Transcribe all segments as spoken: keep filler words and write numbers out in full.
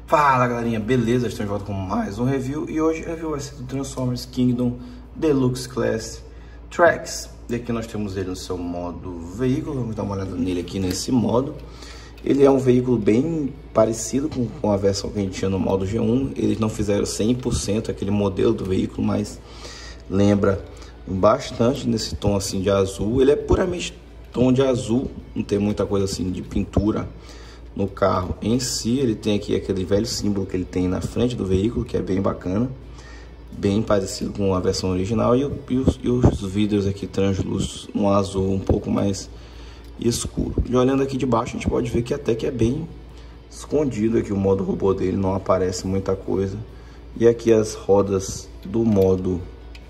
Fala galerinha, beleza? Estamos de volta com mais um review e hoje o review vai ser do Transformers Kingdom Deluxe Class Tracks. E aqui nós temos ele no seu modo veículo, vamos dar uma olhada nele aqui nesse modo. Ele é um veículo bem parecido com, com a versão que a gente tinha no modo G um. Eles não fizeram cem por cento aquele modelo do veículo, mas lembra bastante nesse tom assim de azul. Ele é puramente tom de azul, não tem muita coisa assim de pintura no carro em si. Ele tem aqui aquele velho símbolo que ele tem na frente do veículo, que é bem bacana, bem parecido com a versão original, e, e, os, e os vidros aqui translúcidos no azul um pouco mais escuro. E olhando aqui de baixo a gente pode ver que até que é bem escondido aqui o modo robô dele, não aparece muita coisa. E aqui as rodas do modo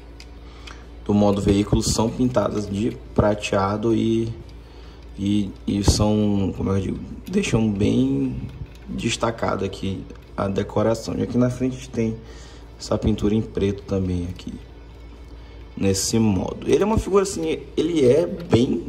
do modo veículo são pintadas de prateado e E, e são, como eu digo, deixam bem destacado aqui a decoração. E aqui na frente a gente tem essa pintura em preto também aqui, nesse modo. Ele é uma figura assim, ele é bem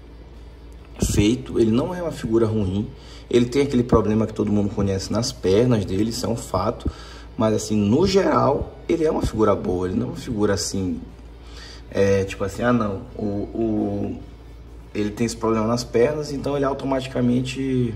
feito, ele não é uma figura ruim. Ele tem aquele problema que todo mundo conhece nas pernas dele, isso é um fato. Mas assim, no geral, ele é uma figura boa, ele não é uma figura assim, é, tipo assim, ah não, o... o ele tem esse problema nas pernas, então ele é automaticamente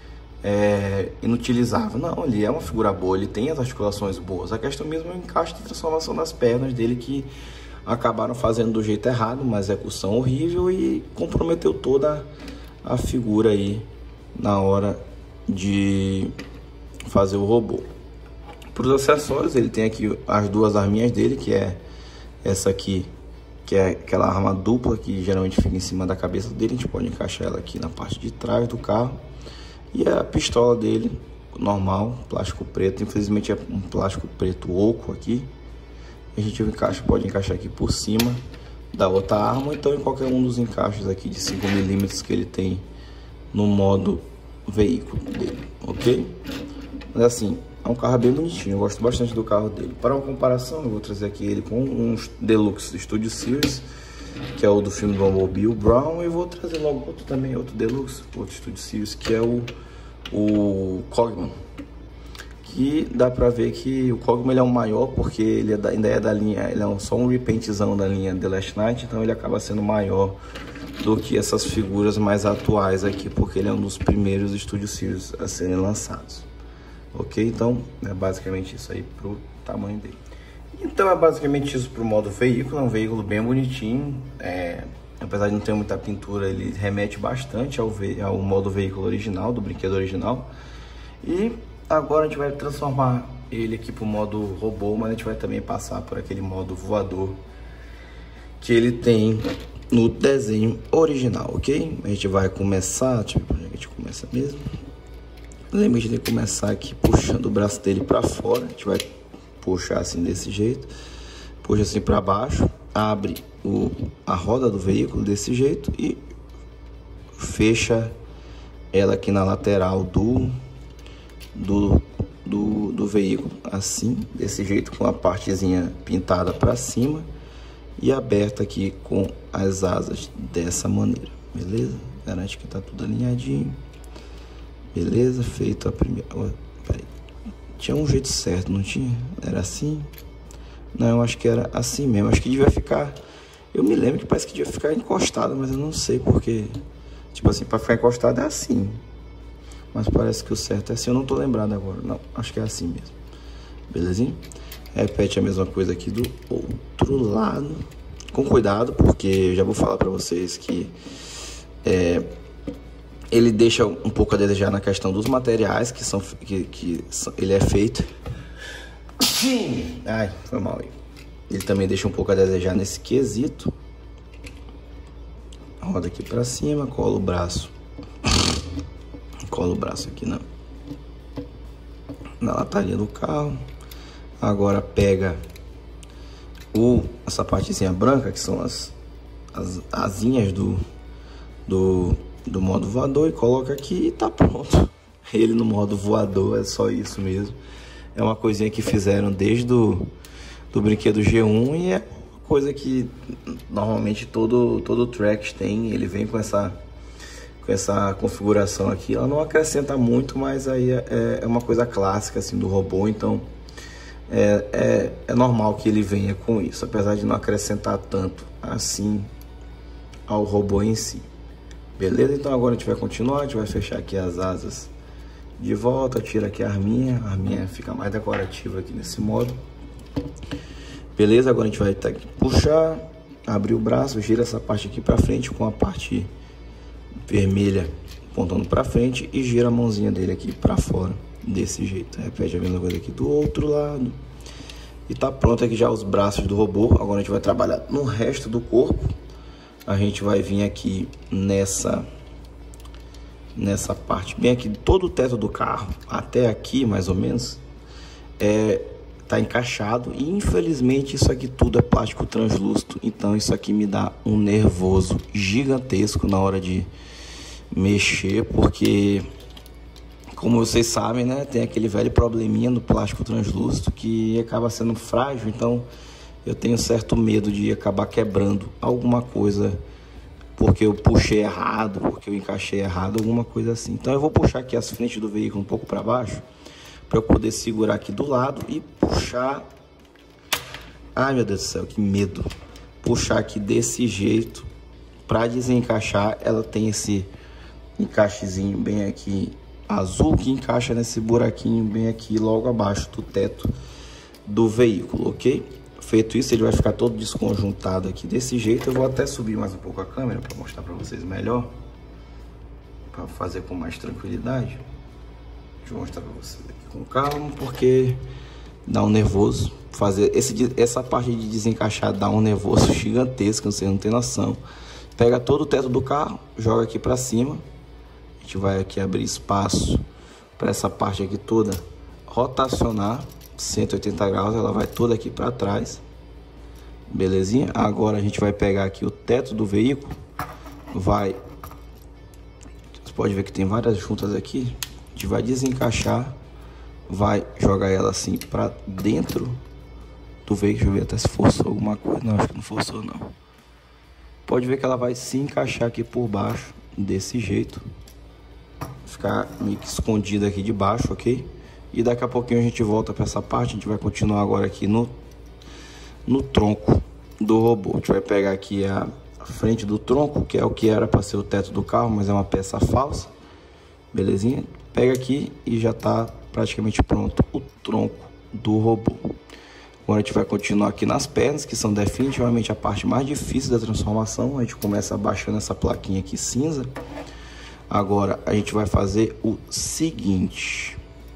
é, inutilizável. Não, ele é uma figura boa, ele tem as articulações boas. A questão mesmo é o encaixe de transformação das pernas dele, que acabaram fazendo do jeito errado, uma execução horrível, e comprometeu toda a figura aí na hora de fazer o robô. Para os acessórios, ele tem aqui as duas arminhas dele, que é essa aqui, que é aquela arma dupla que geralmente fica em cima da cabeça dele. A gente pode encaixar ela aqui na parte de trás do carro. E a pistola dele, normal, plástico preto. Infelizmente é um plástico preto oco aqui. A gente encaixa, pode encaixar aqui por cima da outra arma, ou então em qualquer um dos encaixes aqui de cinco milímetros que ele tem no modo veículo dele, ok? Mas assim, é um carro bem bonitinho, eu gosto bastante do carro dele. Para uma comparação, eu vou trazer aqui ele com um Deluxe Studio Series, que é o do filme do Bumblebee, o Brown, e vou trazer logo outro também, outro Deluxe, outro Studio Series, que é o, o Cogman. Que dá pra ver que o Cogman ele é o maior, porque ele é da, ainda é da linha, ele é um, só um repaintzão da linha The Last Knight, então ele acaba sendo maior do que essas figuras mais atuais aqui, porque ele é um dos primeiros Studio Series a serem lançados. Ok, então é basicamente isso aí pro tamanho dele. Então é basicamente isso pro modo veículo. É um veículo bem bonitinho, é, apesar de não ter muita pintura, ele remete bastante ao, ve ao modo veículo original, do brinquedo original. E agora a gente vai transformar ele aqui pro modo robô, mas a gente vai também passar por aquele modo voador que ele tem no desenho original, ok? A gente vai começar, tipo, a gente começa mesmo. Lembre de começar aqui puxando o braço dele para fora. A gente vai puxar assim desse jeito, puxa assim para baixo, abre o, a roda do veículo desse jeito e fecha ela aqui na lateral do, do, do, do veículo, assim, desse jeito, com a partezinha pintada para cima e aberta aqui com as asas dessa maneira, beleza? Garante que tá tudo alinhadinho. Beleza, feito a primeira... Oh, peraí. Tinha um jeito certo, não tinha? Era assim? Não, eu acho que era assim mesmo. Acho que devia ficar... Eu me lembro que parece que devia ficar encostado, mas eu não sei porque... Tipo assim, pra ficar encostado é assim. Mas parece que o certo é assim. Eu não tô lembrado agora. Não, acho que é assim mesmo. Belezinha? Repete a mesma coisa aqui do outro lado. Com cuidado, porque eu já vou falar pra vocês que... É... Ele deixa um pouco a desejar na questão dos materiais que são que, que ele é feito. Ai, foi mal aí. Ele também deixa um pouco a desejar nesse quesito. Roda aqui pra cima, cola o braço. Cola o braço aqui na, na lataria do carro. Agora pega o, essa partezinha branca, que são as, as asinhas do... do do modo voador, e coloca aqui e tá pronto. Ele no modo voador, é só isso mesmo. É uma coisinha que fizeram desde do, do brinquedo G um, e é uma coisa que normalmente todo todo Trax tem. Ele vem com essa com essa configuração aqui. Ela não acrescenta muito, mas aí é, é uma coisa clássica assim do robô, então é, é, é normal que ele venha com isso, apesar de não acrescentar tanto assim ao robô em si. Beleza? Então agora a gente vai continuar, a gente vai fechar aqui as asas de volta, tira aqui a arminha, a arminha fica mais decorativa aqui nesse modo. Beleza? Agora a gente vai ter que puxar, abrir o braço, gira essa parte aqui para frente com a parte vermelha apontando para frente e gira a mãozinha dele aqui para fora, desse jeito. Repete a mesma coisa aqui do outro lado. E tá pronto aqui já os braços do robô. Agora a gente vai trabalhar no resto do corpo. A gente vai vir aqui nessa nessa parte bem aqui, todo o teto do carro até aqui mais ou menos é tá encaixado, e infelizmente isso aqui tudo é plástico translúcido, então isso aqui me dá um nervoso gigantesco na hora de mexer, porque como vocês sabem, né, tem aquele velho probleminha do plástico translúcido que acaba sendo frágil, então eu tenho certo medo de acabar quebrando alguma coisa porque eu puxei errado, porque eu encaixei errado, alguma coisa assim. Então eu vou puxar aqui as frentes do veículo um pouco para baixo, para eu poder segurar aqui do lado e puxar. Ai meu Deus do céu, que medo. Puxar aqui desse jeito para desencaixar. Ela tem esse encaixezinho bem aqui azul que encaixa nesse buraquinho bem aqui logo abaixo do teto do veículo, ok? Feito isso, ele vai ficar todo desconjuntado aqui desse jeito. Eu vou até subir mais um pouco a câmera para mostrar para vocês melhor, para fazer com mais tranquilidade. Deixa eu mostrar para vocês aqui com calma, porque dá um nervoso fazer esse, essa parte de desencaixar, dá um nervoso gigantesco, você não tem noção. Pega todo o teto do carro, joga aqui para cima. A gente vai aqui abrir espaço para essa parte aqui toda rotacionar cento e oitenta graus, ela vai toda aqui para trás, belezinha? Agora a gente vai pegar aqui o teto do veículo, vai, você pode ver que tem várias juntas aqui, a gente vai desencaixar, vai jogar ela assim para dentro do veículo. Deixa eu ver até se forçou alguma coisa. Não, acho que não forçou não. Pode ver que ela vai se encaixar aqui por baixo desse jeito, ficar meio que escondida aqui de baixo, ok? E daqui a pouquinho a gente volta para essa parte. A gente vai continuar agora aqui no, no tronco do robô. A gente vai pegar aqui a, a frente do tronco, que é o que era para ser o teto do carro, mas é uma peça falsa. Belezinha? Pega aqui e já está praticamente pronto o tronco do robô. Agora a gente vai continuar aqui nas pernas, que são definitivamente a parte mais difícil da transformação. A gente começa abaixando essa plaquinha aqui cinza. Agora a gente vai fazer o seguinte...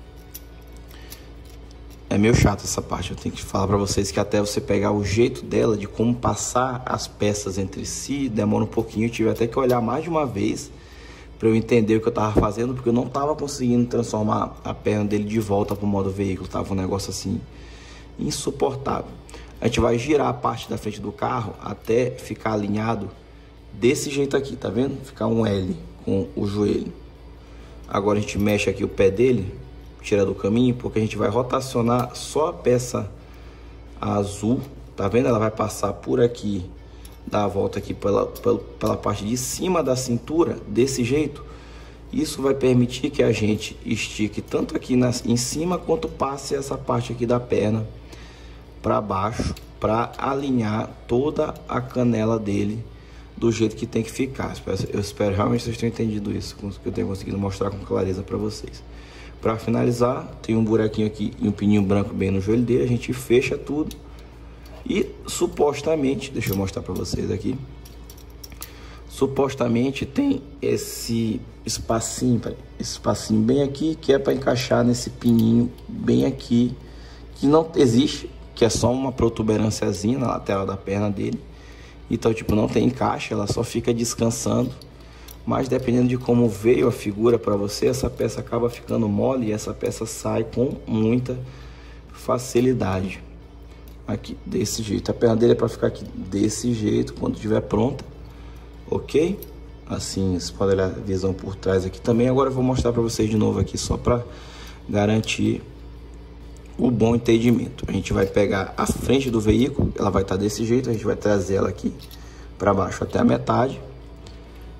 É meio chato essa parte, eu tenho que falar para vocês que até você pegar o jeito dela, de como passar as peças entre si, demora um pouquinho. Eu tive até que olhar mais de uma vez para eu entender o que eu tava fazendo, porque eu não tava conseguindo transformar a perna dele de volta pro modo veículo, tava um negócio assim insuportável. A gente vai girar a parte da frente do carro até ficar alinhado desse jeito aqui, tá vendo? Ficar um L com o joelho. Agora a gente mexe aqui o pé dele, tira do caminho, porque a gente vai rotacionar só a peça azul, tá vendo? Ela vai passar por aqui, dar a volta aqui pela, pela, pela parte de cima da cintura, desse jeito. Isso vai permitir que a gente estique tanto aqui nas, em cima, quanto passe essa parte aqui da perna para baixo, para alinhar toda a canela dele do jeito que tem que ficar. Eu espero, eu espero realmente que vocês tenham entendido isso, que eu tenho conseguido mostrar com clareza para vocês. Para finalizar, tem um buraquinho aqui e um pininho branco bem no joelho dele. A gente fecha tudo e supostamente, deixa eu mostrar para vocês aqui, supostamente tem esse espacinho, esse espacinho bem aqui, que é para encaixar nesse pininho bem aqui, que não existe, que é só uma protuberânciazinha na lateral da perna dele. Então, tipo, não tem encaixe, ela só fica descansando. Mas dependendo de como veio a figura para você, essa peça acaba ficando mole e essa peça sai com muita facilidade. Aqui, desse jeito. A perna dele é para ficar aqui desse jeito quando estiver pronta, ok? Assim, você pode olhar a visão por trás aqui também. Agora eu vou mostrar para vocês de novo aqui, só para garantir o bom entendimento. A gente vai pegar a frente do veículo, ela vai estar desse jeito, a gente vai trazer ela aqui para baixo até a metade.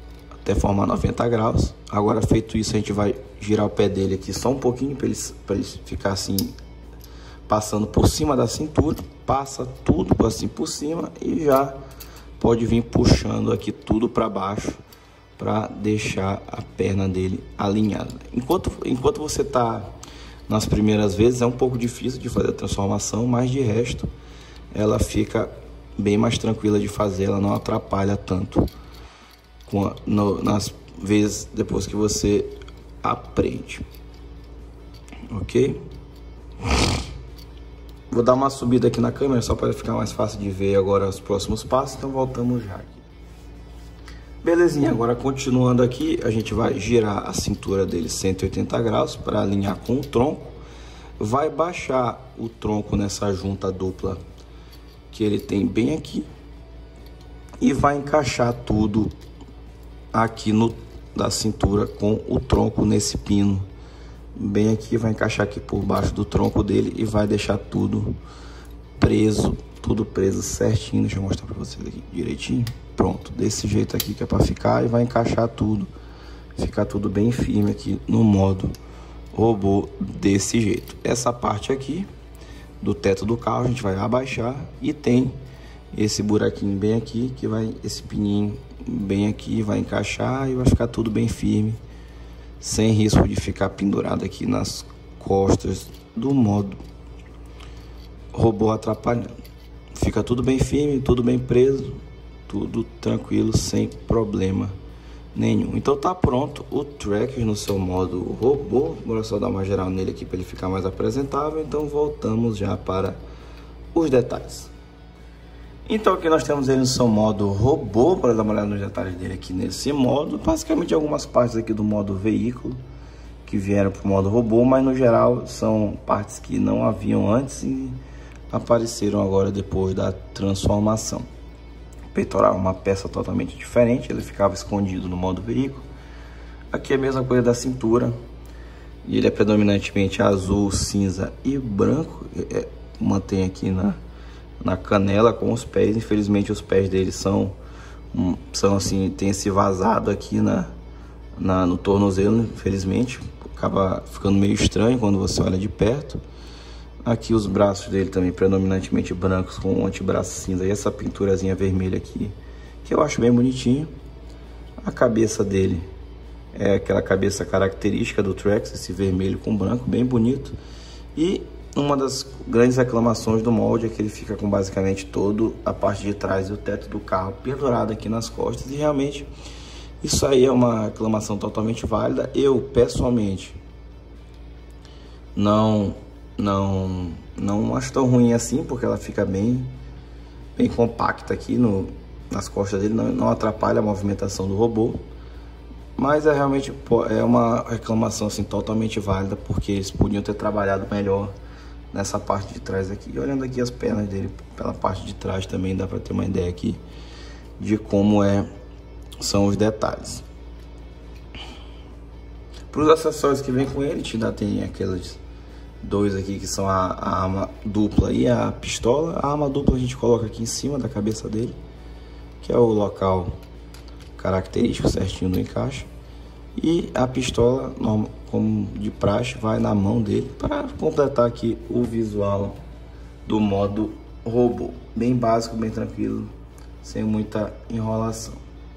até formar noventa graus. Agora, feito isso, a gente vai girar o pé dele aqui só um pouquinho para ele, para ele ficar assim, passando por cima da cintura. Passa tudo assim por cima e já pode vir puxando aqui tudo para baixo para deixar a perna dele alinhada. Enquanto, enquanto você tá nas primeiras vezes, é um pouco difícil de fazer a transformação, mas de resto ela fica bem mais tranquila de fazer, ela não atrapalha tanto com a, no, nas vezes depois que você aprende, ok? Vou dar uma subida aqui na câmera só para ficar mais fácil de ver agora os próximos passos, então voltamos já aqui. Belezinha, agora continuando aqui, a gente vai girar a cintura dele cento e oitenta graus para alinhar com o tronco. Vai baixar o tronco nessa junta dupla que ele tem bem aqui e vai encaixar tudo aqui no da cintura com o tronco nesse pino bem aqui, vai encaixar aqui por baixo do tronco dele e vai deixar tudo preso, tudo preso certinho. Deixa eu mostrar para vocês aqui direitinho. Pronto, desse jeito aqui que é para ficar, e vai encaixar tudo, ficar tudo bem firme aqui no modo robô desse jeito. Essa parte aqui do teto do carro a gente vai abaixar e tem esse buraquinho bem aqui que vai, esse pininho bem aqui vai encaixar e vai ficar tudo bem firme, sem risco de ficar pendurado aqui nas costas do modo robô atrapalhando. Fica tudo bem firme, tudo bem preso, tudo tranquilo, sem problema nenhum. Então tá pronto o Tracker no seu modo robô. Bora só dar uma geral nele aqui para ele ficar mais apresentável. Então voltamos já para os detalhes. Então aqui nós temos ele no seu modo robô. Para dar uma olhada nos detalhes dele aqui nesse modo. Basicamente algumas partes aqui do modo veículo que vieram para o modo robô, mas no geral são partes que não haviam antes e apareceram agora depois da transformação. O peitoral é uma peça totalmente diferente, ele ficava escondido no modo veículo. Aqui é a mesma coisa da cintura, e ele é predominantemente azul, cinza e branco. É, mantém aqui na, na canela com os pés. Infelizmente os pés dele são, um, são assim, tem esse vazado aqui na, na, no tornozelo, infelizmente. Acaba ficando meio estranho quando você olha de perto. Aqui os braços dele também predominantemente brancos com um antebraço cinza e essa pinturazinha vermelha aqui, que eu acho bem bonitinho. A cabeça dele é aquela cabeça característica do Trax, esse vermelho com branco, bem bonito. E uma das grandes reclamações do molde é que ele fica com basicamente toda a parte de trás do teto do carro pendurado aqui nas costas, e realmente isso aí é uma reclamação totalmente válida. Eu pessoalmente não Não, não acho tão ruim assim, porque ela fica bem, bem compacta aqui no, nas costas dele, não, não atrapalha a movimentação do robô. Mas é realmente é uma reclamação assim, totalmente válida, porque eles podiam ter trabalhado melhor nessa parte de trás aqui. E olhando aqui as pernas dele pela parte de trás também dá para ter uma ideia aqui de como é, são os detalhes. Para os acessórios que vem com ele, te dá, tem aqueles dois aqui que são a, a arma dupla e a pistola. A arma dupla a gente coloca aqui em cima da cabeça dele, que é o local característico certinho do encaixe, e a pistola, como de praxe, vai na mão dele para completar aqui o visual do modo robô. Bem básico, bem tranquilo, sem muita enrolação.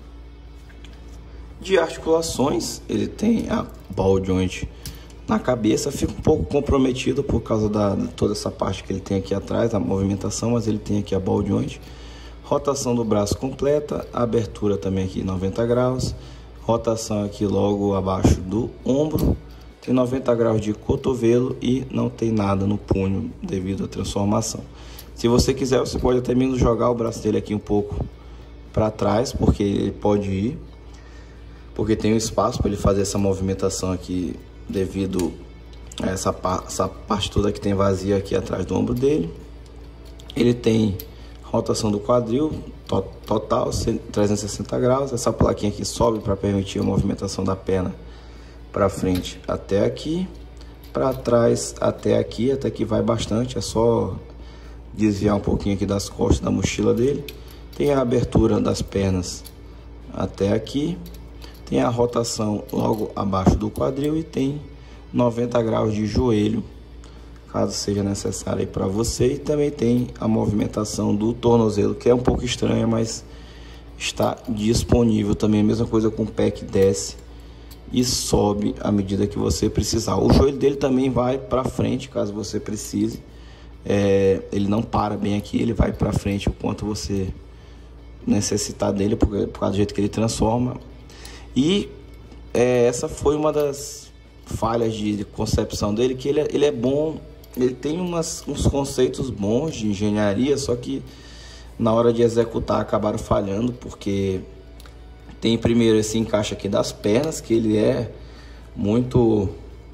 De articulações, ele tem a ball joint na cabeça, fica um pouco comprometido por causa da toda essa parte que ele tem aqui atrás, a movimentação, mas ele tem aqui a ball joint. Rotação do braço completa, abertura também aqui noventa graus, rotação aqui logo abaixo do ombro, tem noventa graus de cotovelo e não tem nada no punho devido à transformação. Se você quiser, você pode até mesmo jogar o braço dele aqui um pouco para trás, porque ele pode ir, porque tem um espaço para ele fazer essa movimentação aqui, devido a essa, essa parte toda que tem vazia aqui atrás do ombro dele. Ele tem rotação do quadril to total trezentos e sessenta graus. Essa plaquinha aqui sobe para permitir a movimentação da perna para frente até aqui, para trás até aqui, até que vai bastante, é só desviar um pouquinho aqui das costas da mochila dele. Tem a abertura das pernas até aqui. Tem a rotação logo abaixo do quadril e tem noventa graus de joelho, caso seja necessário para você. E também tem a movimentação do tornozelo, que é um pouco estranha, mas está disponível também. A mesma coisa com o pé, que desce e sobe à medida que você precisar. O joelho dele também vai para frente, caso você precise. É, ele não para bem aqui, ele vai para frente o quanto você necessitar dele, por, por causa do jeito que ele transforma. E é, essa foi uma das falhas de concepção dele, que ele, ele é bom, ele tem umas, uns conceitos bons de engenharia, só que na hora de executar acabaram falhando, porque tem primeiro esse encaixe aqui das pernas, que ele é muito,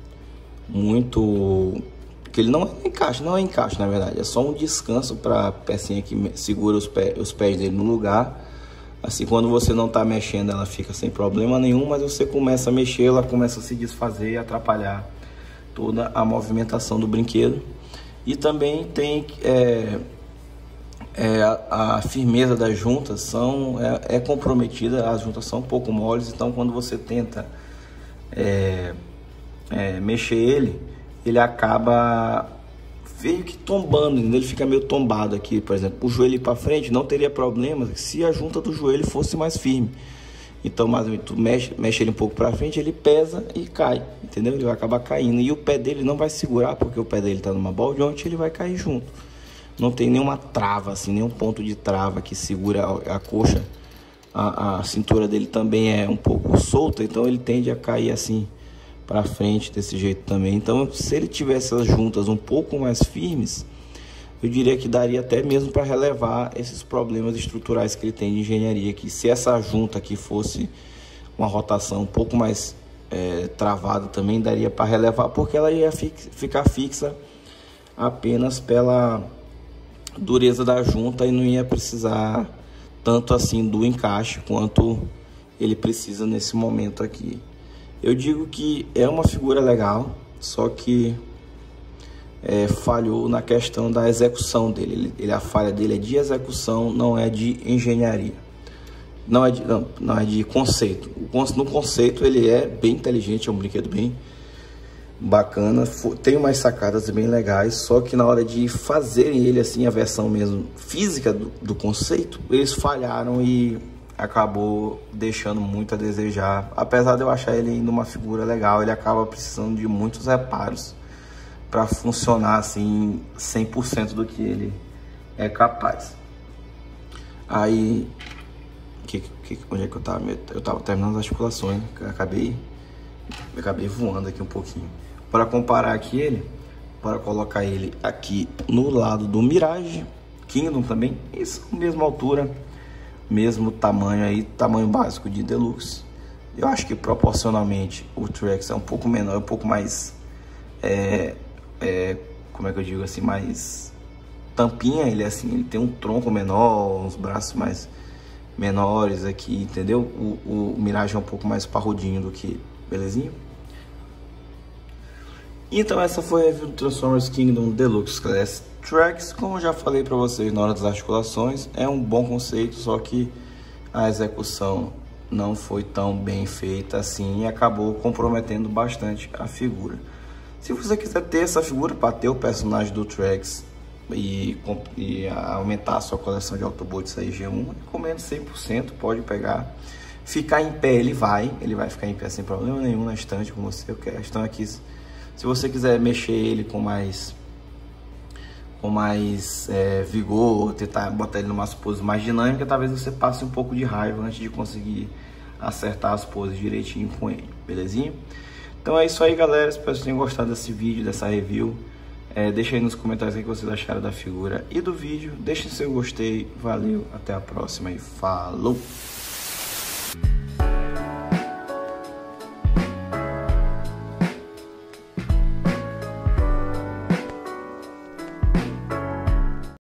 muito, que ele não é encaixe, não é encaixe na verdade, é só um descanso para a pecinha que segura os, pé, os pés dele no lugar. Assim, quando você não está mexendo, ela fica sem problema nenhum, mas você começa a mexer, ela começa a se desfazer e atrapalhar toda a movimentação do brinquedo. E também tem é, é, a, a firmeza das juntas são, é, é comprometida, as juntas são um pouco moles, então quando você tenta é, é, mexer ele, ele acaba meio que tombando, ele fica meio tombado aqui. Por exemplo, o joelho para frente não teria problema se a junta do joelho fosse mais firme. Então, mas tu mexe, mexe ele um pouco para frente, ele pesa e cai, entendeu? Ele vai acabar caindo e o pé dele não vai segurar, porque o pé dele está numa ball joint, ele vai cair junto. Não tem nenhuma trava, assim, nenhum ponto de trava que segura a, a coxa. A, a cintura dele também é um pouco solta, então ele tende a cair assim para frente desse jeito também. Então, se ele tivesse as juntas um pouco mais firmes, eu diria que daria até mesmo para relevar esses problemas estruturais que ele tem de engenharia, que se essa junta aqui fosse uma rotação um pouco mais é, travada também, daria para relevar, porque ela ia fi ficar fixa apenas pela dureza da junta e não ia precisar tanto assim do encaixe quanto ele precisa nesse momento aqui. Eu digo que é uma figura legal, só que é, falhou na questão da execução dele. Ele, ele, a falha dele é de execução, não é de engenharia. Não é de, não, não é de conceito. No conceito ele é bem inteligente, é um brinquedo bem bacana, tem umas sacadas bem legais, só que na hora de fazerem ele assim, a versão mesmo física do, do conceito, eles falharam e acabou deixando muito a desejar. Apesar de eu achar ele ainda uma figura legal, ele acaba precisando de muitos reparos para funcionar assim cem por cento do que ele é capaz. Aí, que, que, onde é que eu tava? Eu tava terminando as articulações, né? eu acabei, eu acabei voando aqui um pouquinho. Para comparar aqui ele, para colocar ele aqui no lado do Mirage Kingdom também, isso, mesma altura, mesmo tamanho aí, tamanho básico de Deluxe. Eu acho que proporcionalmente o T-Rex é um pouco menor, um pouco mais, é, é, como é que eu digo assim, mais tampinha. Ele é assim, ele tem um tronco menor, uns braços mais menores aqui, entendeu? O, o Mirage é um pouco mais parrudinho do que, belezinha? Então essa foi a review do Transformers Kingdom Deluxe Class T-Rex. Como eu já falei para vocês na hora das articulações, é um bom conceito, só que a execução não foi tão bem feita assim e acabou comprometendo bastante a figura. Se você quiser ter essa figura para ter o personagem do T-Rex e, e aumentar a sua coleção de Autobots aí G um, recomendo cem por cento, pode pegar. Ficar em pé ele vai, ele vai ficar em pé sem problema nenhum na estante com você. A questão aqui, se você quiser mexer ele com mais com mais é, vigor, tentar botar ele numa pose mais dinâmica, talvez você passe um pouco de raiva antes de conseguir acertar as poses direitinho com ele, belezinha? Então é isso aí, galera, espero que vocês tenham gostado desse vídeo, dessa review. É, deixa aí nos comentários o que vocês acharam da figura e do vídeo, deixem seu gostei, valeu, até a próxima e falou!